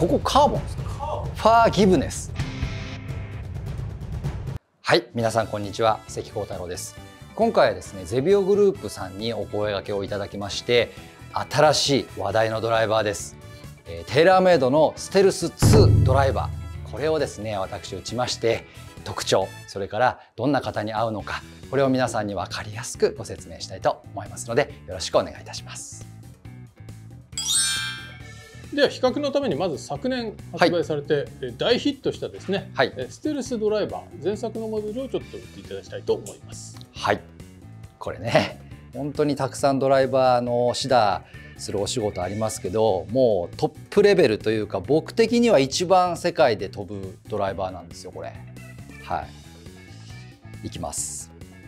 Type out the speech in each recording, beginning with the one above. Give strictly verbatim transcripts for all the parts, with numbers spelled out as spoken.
ここカーボンですか？ファーギブネス。はい、皆さんこんにちは、関幸太郎です。今回はですね、ゼビオグループさんにお声掛けをいただきまして、新しい話題のドライバーです。えー、テーラーメイドのステルスツードライバー、これをですね、私打ちまして、特徴、それからどんな方に合うのか、これを皆さんに分かりやすくご説明したいと思いますので、よろしくお願いいたします。 では比較のためにまず昨年発売されて大ヒットしたですね、はい、ステルスドライバー前作のモデルをちょっと打っていただきたいと思います。 はい、これね、本当にたくさんドライバーの指導するお仕事ありますけど、もうトップレベルというか、僕的には一番世界で飛ぶドライバーなんですよこれ。はい、いきます。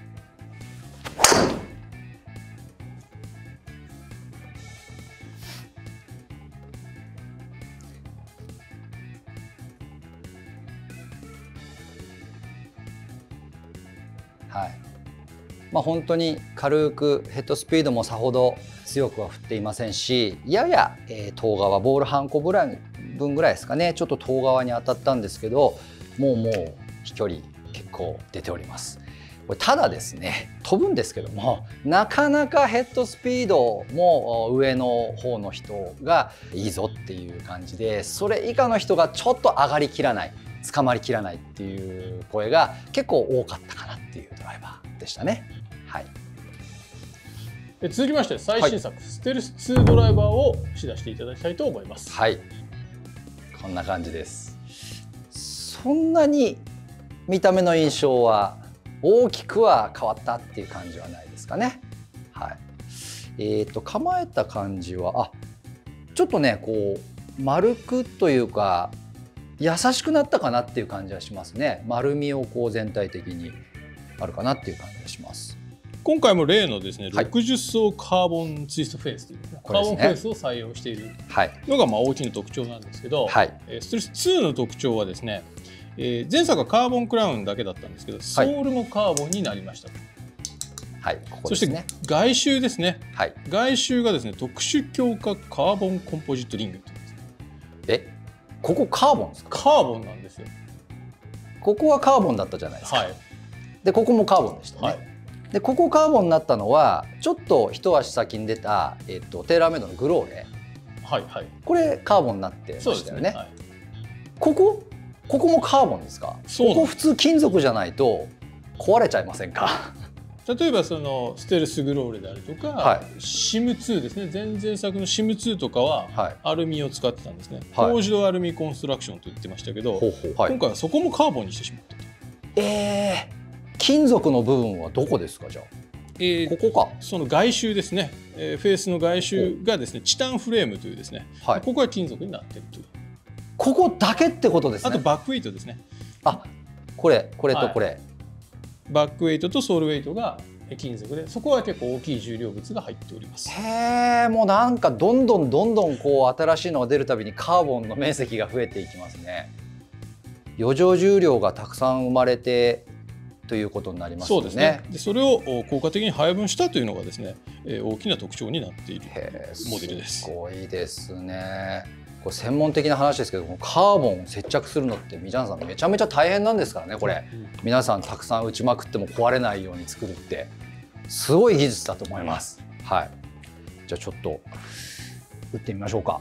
はい、まあ本当に軽くヘッドスピードもさほど強くは振っていませんし、やや、えー、遠側ボール半個分ぐらいですかね、ちょっと遠側に当たったんですけど、もうもう飛距離結構出ております。これただですね、飛ぶんですけども、なかなかヘッドスピードも上の方の人がいいぞっていう感じで、それ以下の人がちょっと上がりきらない、捕まりきらないっていう声が結構多かったかなっていうドライバーでしたね。はい、 続きまして最新作、はい、ステルスツードライバーを試出していただきたいと思います。 はい、こんな感じです。そんなに見た目の印象は大きくは変わったっていう感じはないですかね。はい、えーと構えた感じはあちょっとねこう丸くというか優しくなったかなっていう感じはしますね。丸みをこう全体的にあるかなっていう感じがします。 今回も例のですね、はい、ろくじゅっ層カーボンツイストフェースという、ね、カーボンフェースを採用しているのがまあ大きな特徴なんですけど、はい、ステルスツーの特徴はですね、えー、前作はカーボンクラウンだけだったんですけど、ソールもカーボンになりましたと。はい、ここですね。そして外周ですね、はい、外周がですね特殊強化カーボンコンポジットリングというんですね。 えここカーボンですか？ カーボンなんですよ。 ここはカーボンだったじゃないですか。はい、でここもカーボンでしたね。はい、でここカーボンになったのはちょっと一足先に出た、えっと、テーラーメイドのグローレ、はいはい、これカーボンになってましたよね。ね、はい、ここここもカーボンですか？ここ普通金属じゃないと壊れちゃいませんか？ 例えばそのステルスグローレであるとか、はい、シムツーですね、前々作のシムツーとかはアルミを使ってたんですね。フォージドアルミコンストラクションと言ってましたけど、はい、今回はそこもカーボンにしてしまったと。 えー、金属の部分はどこですか？じゃあ、えー、ここか。 その外周ですね、えー、フェースの外周がですねチタンフレームというですね、はい、ここは金属になっているという。 ここだけってことですね。 あとバックウェイトですね。 あ、これこれとこれ、はい、 バックウェイトとソールウェイトが金属で、そこは結構大きい重量物が入っております。 へえ、もうなんかどんどんどんどんこう新しいのが出るたびにカーボンの面積が増えていきますね。余剰重量がたくさん生まれてということになりますよね。 そうですね。でそれを効果的に配分したというのがですね、大きな特徴になっているモデルです。 すごいですね。これ専門的な話ですけど、カーボン接着するのってみちゃんさんめちゃめちゃ大変なんですからねこれ、うん、皆さんたくさん打ちまくっても壊れないように作るってすごい技術だと思います。はい、じゃあちょっと打ってみましょうか。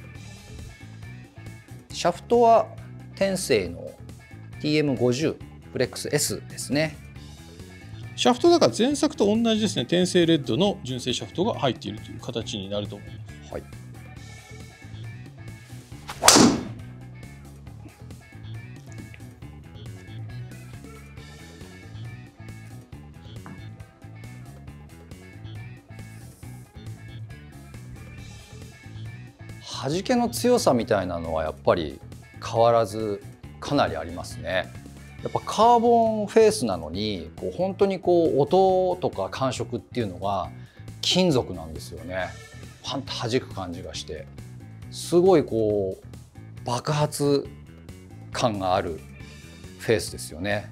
シャフトは天性の ティーエムごじゅう フレックス エス ですね。 シャフトだから前作と同じですね。天性レッドの純正シャフトが入っているという形になると思います。はい、 弾けの強さみたいなのはやっぱり変わらずかなりありますね。やっぱカーボンフェースなのにこう本当にこう音とか感触っていうのが金属なんですよね。パンと弾く感じがしてすごいこう爆発感があるフェースですよね。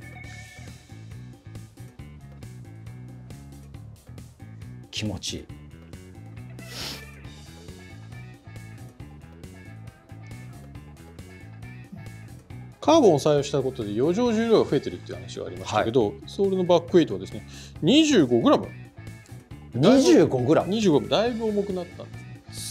気持ちいい。 カーボンを採用したことで余剰重量が増えてるっていう話がありましたけど、はい、ソールのバックウェイトはですね にじゅうごグラム。 にじゅうごグラムにじゅうごグラムだいぶ重くなったんです。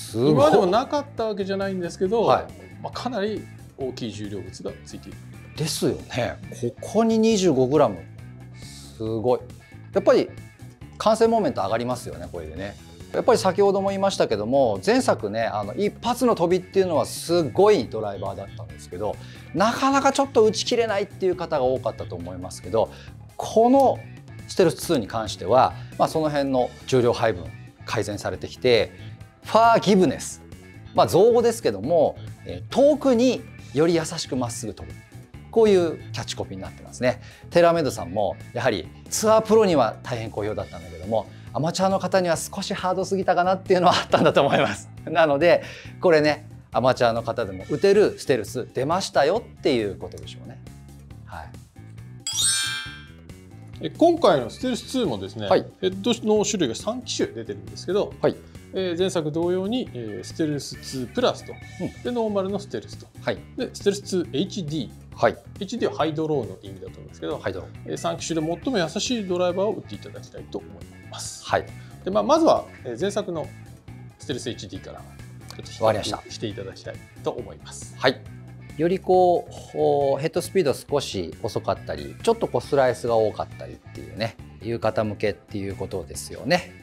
すごい。今までもなかったわけじゃないんですけど、はい、まあ、かなり大きい重量物がついているですよね。ここに にじゅうごグラム すごい。やっぱり完成モーメント上がりますよね、これでね。やっぱり先ほども言いましたけども、前作ね、あの一発の飛びっていうのはすごいドライバーだったんですけど、なかなかちょっと打ち切れないっていう方が多かったと思いますけど、このステルスツーに関しては、まあ、その辺の重量配分改善されてきて、ファーギブネス、まあ、造語ですけども、遠くにより優しくまっすぐ飛ぶ、こういうキャッチコピーになってますね。テーラーメイドさんもやはりツアープロには大変好評だったんだけども、アマチュアの方には少しハードすぎたかなっていうのはあったんだと思います。なのでこれね、アマチュアの方でも打てるステルス出ましたよっていうことでしょうね。はい、 今回のステルスツーもですね、はい、ヘッドの種類がさん機種出てるんですけど、はい、えー、前作同様に、えー、ステルスツープラスと、うん、でノーマルのステルスと、はい、でステルスツー エイチディー、はい、エイチディー はハイドローの意味だと思うんですけど、ハイドロー、えー、さん機種で最も優しいドライバーを打っていただきたいと思います。はい、でまあ、まずは前作のステルス エイチディー からちょっと比較していただきたいと思います。 はい、よりこうヘッドスピード少し遅かったり、ちょっとこうスライスが多かったりっていうね、いう方向けっていうことですよね。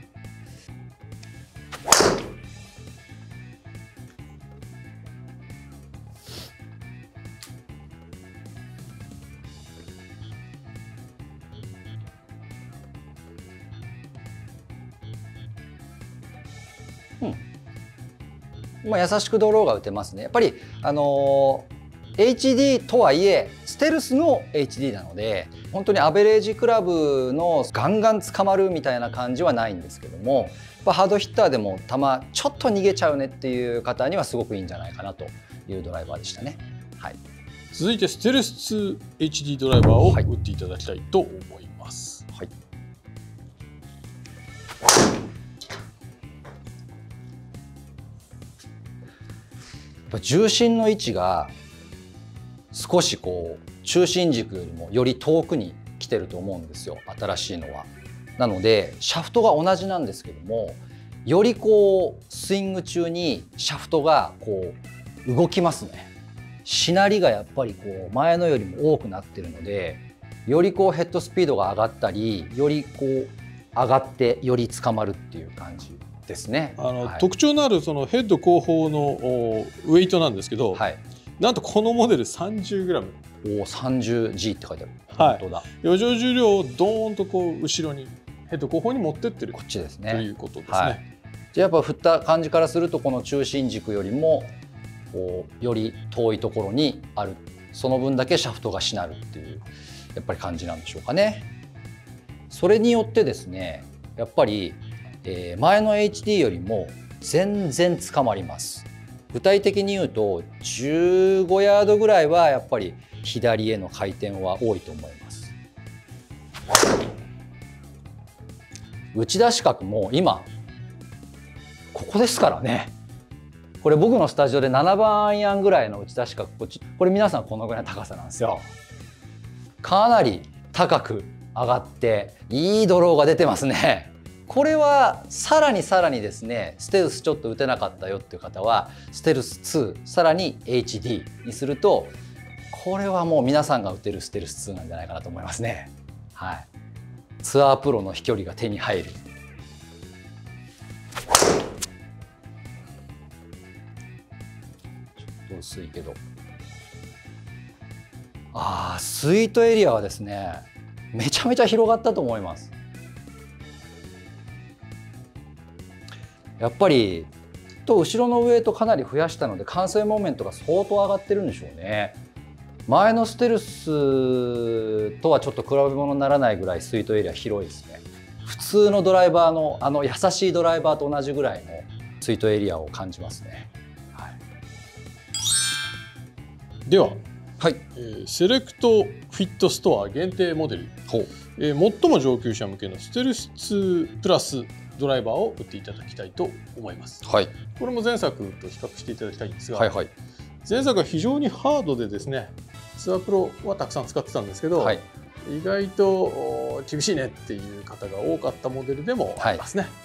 うん、まあ優しくドローが打てますね。やっぱりあのー、エイチディー とはいえステルスの エイチディー なので、本当にアベレージクラブのガンガン捕まるみたいな感じはないんですけども、やっぱハードヒッターでも球ちょっと逃げちゃうねっていう方にはすごくいいんじゃないかなというドライバーでしたね。はい、 続いてステルスツー エイチディー ドライバーを打っていただきたいと思います。はい、 重心の位置が少しこう中心軸よりもより遠くに来てると思うんですよ、新しいのは。なのでシャフトが同じなんですけども、よりこうスイング中にシャフトがこう動きますね。しなりがやっぱりこう前のよりも多くなってるので、よりこうヘッドスピードが上がったり、よりこう上がってより捕まるっていう感じですね。 あの、はい、特徴のあるそのヘッド後方のウェイトなんですけど、はい、なんとこのモデル さんじゅうグラム。 おお、さんじゅうジー って書いてある。 はい、本当だ。余剰重量をドーンとこう後ろにヘッド後方に持ってってる、 こっちですね、 ということですね。 はい、じゃあやっぱ振った感じからすると、この中心軸よりもこうより遠いところにある、その分だけシャフトがしなるっていうやっぱり感じなんでしょうかね。それによってですね、やっぱりえー、前の エイチディー よりも全然捕まります。具体的に言うとじゅうごヤードぐらいはやっぱり左への回転は多いと思います。打ち出し角も今ここですからね。これ僕のスタジオでななばんアイアンぐらいの打ち出し角、こっち、これ皆さんこのぐらいの高さなんですよ。かなり高く上がっていいドローが出てますね。これはさらにさらにですね、ステルスちょっと打てなかったよっていう方はステルスツーさらに エイチディー にすると、これはもう皆さんが打てるステルスツーなんじゃないかなと思いますね。はい、ツアープロの飛距離が手に入る。ちょっと薄いけど、ああ、スイートエリアはですね、めちゃめちゃ広がったと思います。やっぱりと後ろのウエイトかなり増やしたので、完成モーメントが相当上がってるんでしょうね。前のステルスとはちょっと比べ物にならないぐらいスイートエリア広いですね。普通のドライバーのあの優しいドライバーと同じぐらいのスイートエリアを感じますね。はい、 では、はい、えー、セレクトフィットストア限定モデル、えー、最も上級者向けのステルスツープラスドライバーを打っていただきたいと思います。はい、これも前作と比較していただきたいんですが、はいはい、前作は非常にハードでですね、 ツアープロはたくさん使ってたんですけど、はい、意外と厳しいねっていう方が多かったモデルでもありますね。はい、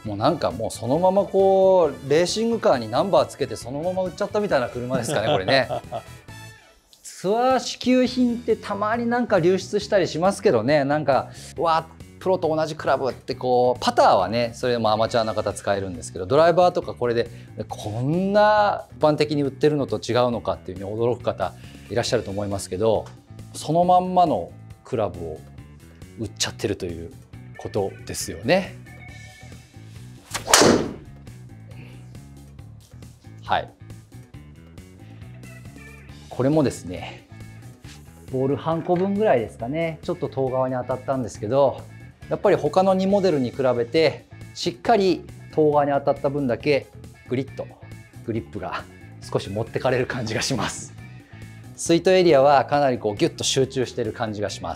もうなんかもうそのままこうレーシングカーにナンバーつけてそのまま売っちゃったみたいな車ですかねこれね。ツアー支給品ってたまになんか流出したりしますけどね、なんかわプロと同じクラブってこうパターはねそれでもアマチュアな方使えるんですけど、ドライバーとかこれでこんな一般的に売ってるのと違うのかっていうふうに驚く方いらっしゃると思いますけど、そのまんまのクラブを売っちゃってるということですよね。はい、これもですねボール半個分ぐらいですかね、ちょっと遠側に当たったんですけど、やっぱり他のにモデルに比べてしっかり遠側に当たった分だけグリッとグリップが少し持ってかれる感じがします。スイートエリアはかなりこうギュッと集中している感じがします。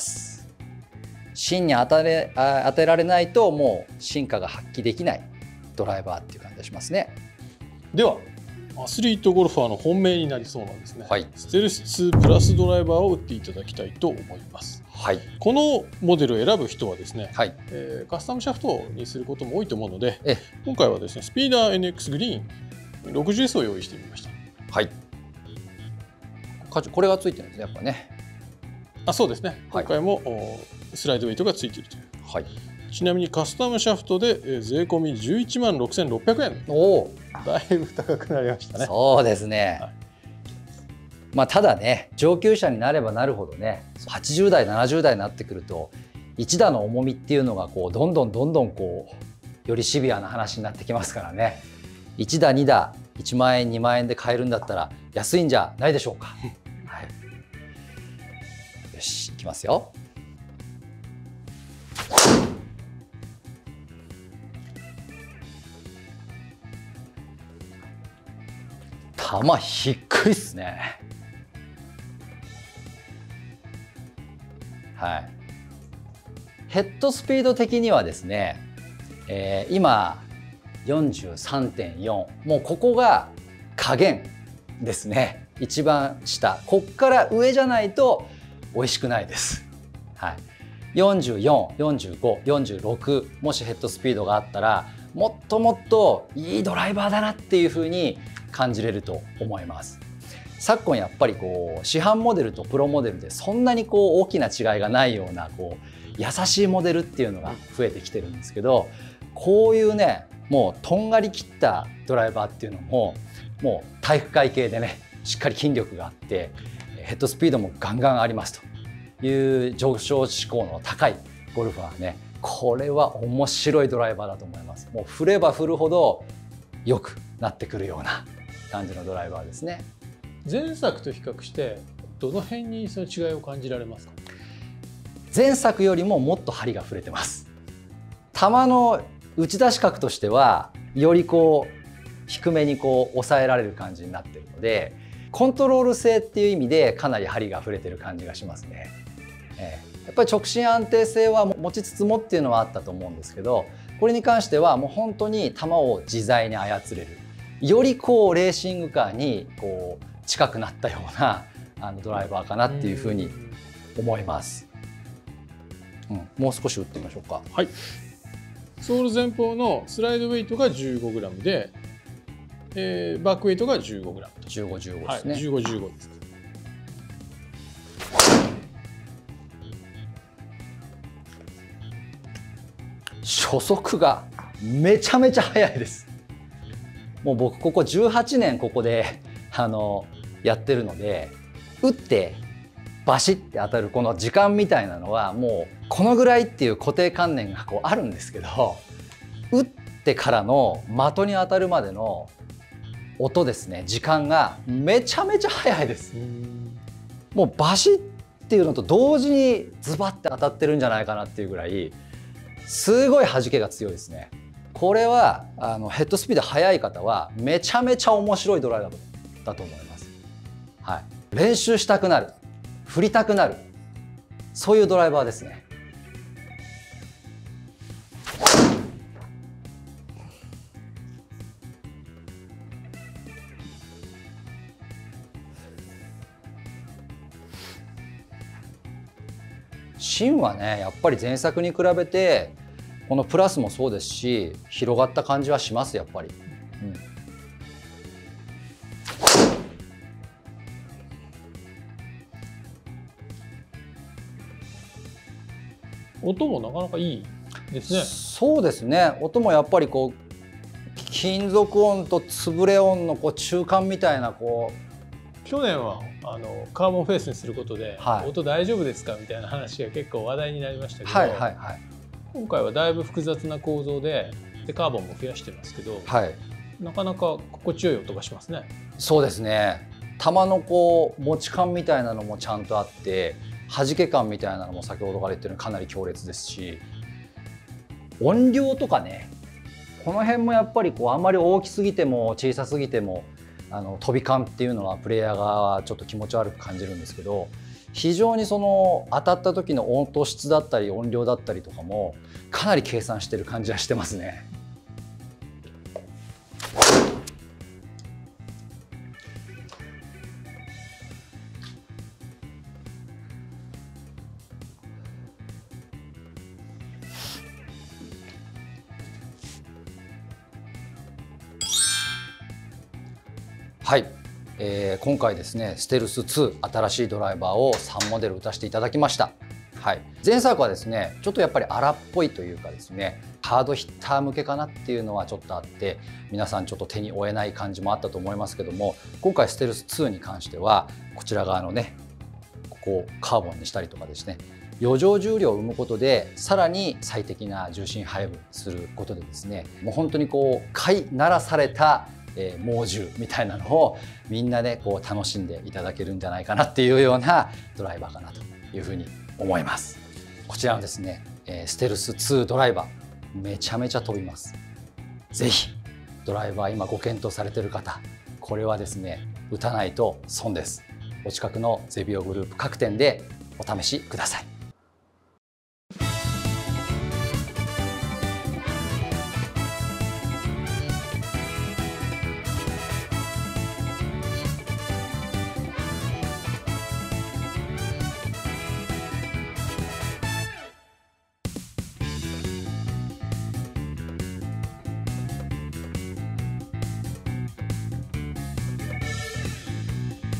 芯に当たれあ当てられないともう進化が発揮できないドライバーっていう感じがしますね。 ではアスリートゴルファーの本命になりそうなんですね、はい、ステルスツープラスドライバーを打っていただきたいと思います。はい、このモデルを選ぶ人はですね、はい、えー、カスタムシャフトにすることも多いと思うので、今回はですねスピーダー エヌエックス グリーン ろくじゅうエス を用意してみました。はい、 これがついてるんですねやっぱね。 あ、そうですね、はい、今回もスライドウェイトがついているという、はい、ちなみにカスタムシャフトで税込みじゅういちまんろくせんろっぴゃくえん。おお、だいぶ高くなりましたね。 そうですね、はい、まあただね上級者になればなるほどねはちじゅうだいななじゅうだいになってくるといち打の重みっていうのがこうどんどんどんどんこうよりシビアな話になってきますからね。いち打に打いちまんえんにまんえんで買えるんだったら安いんじゃないでしょうか。はい、よしいきますよ。球低いっすね。はい。ヘッドスピード的にはですね、えー、今 よんじゅうさんてんよん、もうここが加減ですね。一番下、こっから上じゃないと美味しくないです。はい、よんじゅうよん、よんじゅうご、よんじゅうろく、もしヘッドスピードがあったらもっともっといいドライバーだなっていうふうに感じれると思います。昨今やっぱりこう市販モデルとプロモデルでそんなにこう大きな違いがないようなこう優しいモデルっていうのが増えてきてるんですけど、こういうねもうとんがり切ったドライバーっていうのももう体育会系でねしっかり筋力があってヘッドスピードもガンガンありますという上昇志向の高いゴルファーね、これは面白いドライバーだと思います。もう振れば振るほど良くなってくるような感じのドライバーですね。 前作と比較してどの辺にその違いを感じられますか？ 前作よりももっと針が触れてます。球の打ち出し角としてはよりこう低めにこう抑えられる感じになっているので、コントロール性っていう意味でかなり針が触れてる感じがしますね。えー、やっぱり直進安定性は持ちつつもっていうのはあったと思うんですけど、これに関してはもう本当に球を自在に操れる、よりこうレーシングカーにこう近くなったようなあのドライバーかなっていうふうに思います。うん、もう少し打ってみましょうか。 はい。ソール前方のスライドウェイトが じゅうごグラム で、えー、バックウェイトが じゅうごグラム と。 じゅうご、じゅうごですね。はい、 じゅうご、じゅうごです。 初速がめちゃめちゃ速いです。もう僕ここじゅうはちねんここであのやってるので、打ってバシッて当たるこの時間みたいなのはもうこのぐらいっていう固定観念がこうあるんですけど、打ってからの的に当たるまでの音ですね、時間がめちゃめちゃ速いです。もうバシッっていうのと同時にズバッて当たってるんじゃないかなっていうぐらいすごい弾けが強いですね。これはあのヘッドスピード速い方はめちゃめちゃ面白いドライバーだと思います。はい、練習したくなる、振りたくなる、そういうドライバーですね。 芯はねやっぱり前作に比べてこのプラスもそうですし広がった感じはしますやっぱり。 うん、音もなかなかいいですね。 そうですね。音もやっぱりこう金属音と潰れ音のこう中間みたいなこう。 去年はあのカーボンフェイスにすることで、はい、音大丈夫ですかみたいな話が結構話題になりましたけど、はいはいはい、今回はだいぶ複雑な構造で、でカーボンも増やしてますけど、はい、なかなか心地よい音がしますね。 そうですね。弾のこう持ち感みたいなのもちゃんとあって、弾け感みたいなのも先ほどから言ってるようにかなり強烈ですし、音量とかね、この辺もやっぱりこうあんまり大きすぎても小さすぎてもあの飛び感っていうのはプレイヤーがちょっと気持ち悪く感じるんですけど、非常にその当たった時の音と質だったり音量だったりとかもかなり計算してる感じはしてますね。はい、えー、今回ですねステルスツー新しいドライバーをさんモデル打たせていただきました。はい、前作はですねちょっとやっぱり荒っぽいというかですねハードヒッター向けかなっていうのはちょっとあって皆さんちょっと手に負えない感じもあったと思いますけども、今回ステルスツーに関してはこちら側のねここをカーボンにしたりとかですね余剰重量を生むことでさらに最適な重心配分することでですねもう本当にこう飼いならされたえー、猛獣みたいなのをみんなでこう楽しんでいただけるんじゃないかなっていうようなドライバーかなというふうに思います。こちらのですね、えー、ステルスツードライバーめちゃめちゃ飛びます。ぜひドライバー今ご検討されている方、これはですね打たないと損です。お近くのゼビオグループ各店でお試しください。